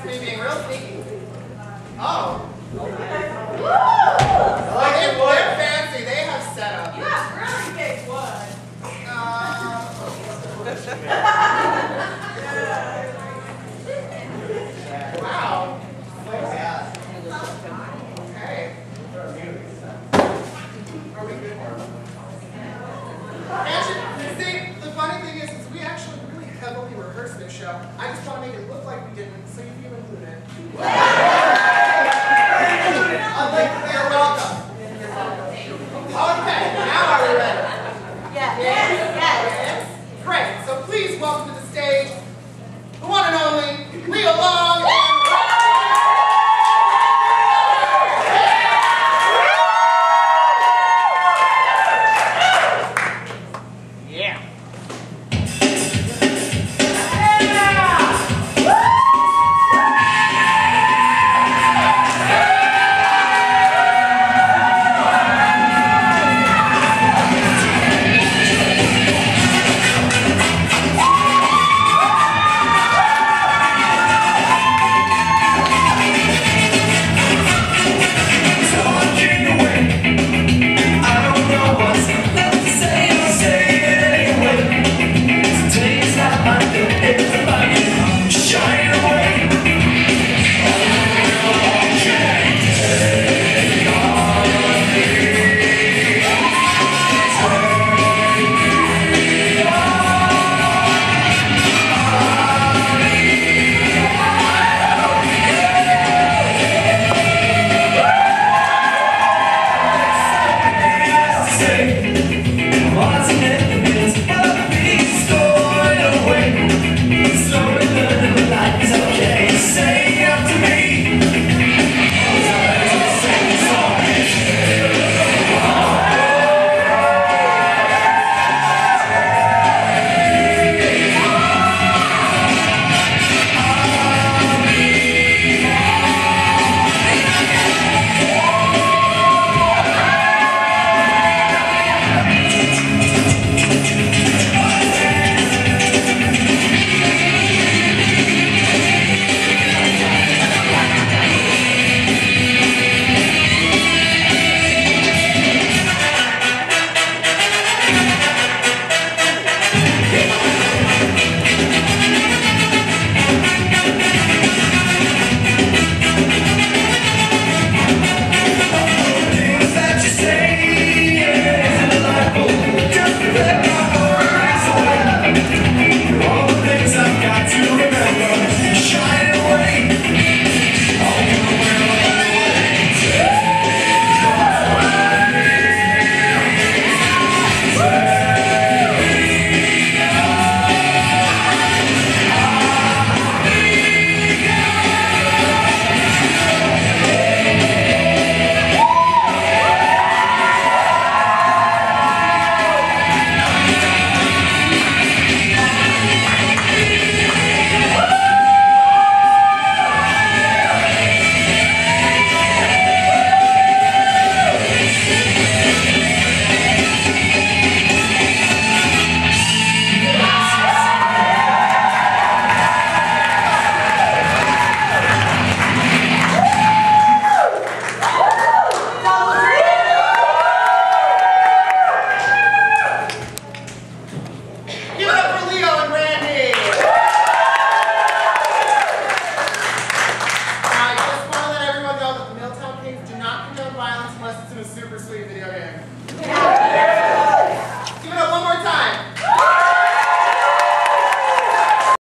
It's me being real sneaky. Oh. They're fancy. They have setup. You have really big wood. Wow. Okay. Are we good? Actually, see, the funny thing is we actually really heavily rehearsed this show. I just want to make it look like we didn't, so you feel included. You're welcome. Okay, now are we ready? Yes. Yes. Great. So please welcome to the stage the one and only Leo Long. Miltown Kings do not condone violence unless it's in a super sweet video game.